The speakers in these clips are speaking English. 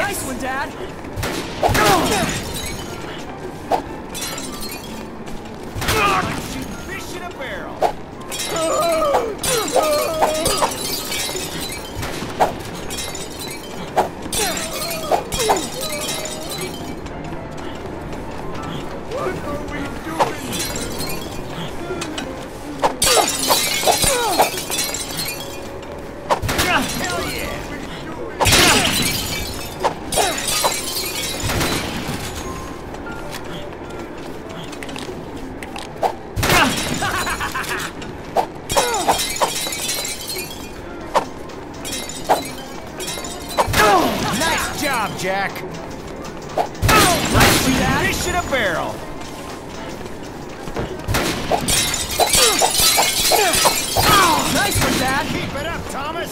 Nice one, Dad! Like shooting fish in a barrel. What are we doing? Hell yeah! Nice job, Jack. Nice one, Dad! Fish in a barrel. Nice one, Dad! Keep it up, Thomas.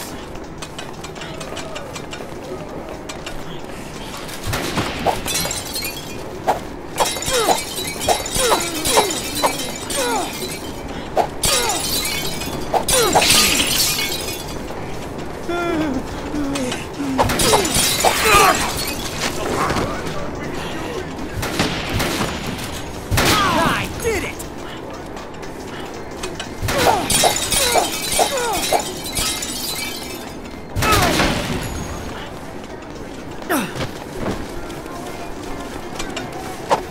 I did it!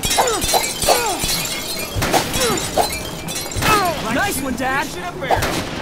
Nice one, Dad! Fish in a barrel.